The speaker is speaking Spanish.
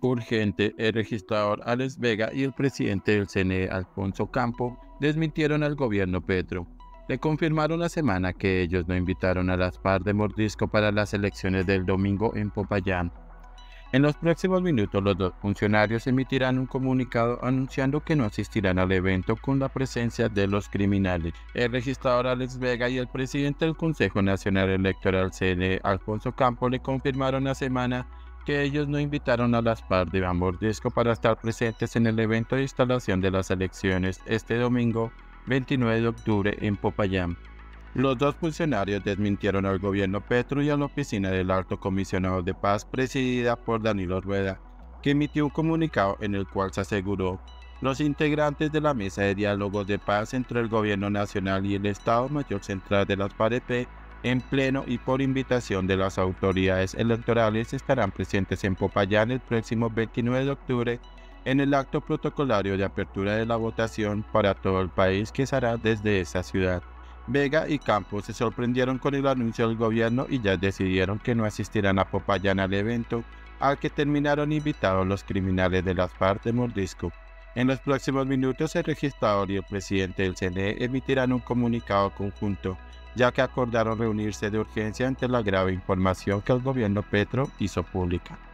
urgente, el registrador Alex Vega y el presidente del CNE, Alfonso Campo, desmintieron al gobierno Petro. Le confirmaron la semana que ellos no invitaron a las FARC de Mordisco para las elecciones del domingo en Popayán. En los próximos minutos, los dos funcionarios emitirán un comunicado anunciando que no asistirán al evento con la presencia de los criminales. El registrador Alex Vega y el presidente del Consejo Nacional Electoral CNE, Alfonso Campo, le confirmaron la semana que ellos no invitaron a las FARC de Mordisco para estar presentes en el evento de instalación de las elecciones este domingo 29 de octubre en Popayán. Los dos funcionarios desmintieron al gobierno Petro y a la oficina del Alto Comisionado de Paz presidida por Danilo Rueda, que emitió un comunicado en el cual se aseguró: los integrantes de la mesa de diálogos de paz entre el gobierno nacional y el Estado Mayor Central de las FAREP, en pleno y por invitación de las autoridades electorales, estarán presentes en Popayán el próximo 29 de octubre en el acto protocolario de apertura de la votación para todo el país que se hará desde esa ciudad. Vega y Campos se sorprendieron con el anuncio del gobierno y ya decidieron que no asistirán a Popayán al evento, al que terminaron invitados los criminales de las FARC de Mordisco. En los próximos minutos, el registrador y el presidente del CNE emitirán un comunicado conjunto, ya que acordaron reunirse de urgencia ante la grave información que el gobierno Petro hizo pública.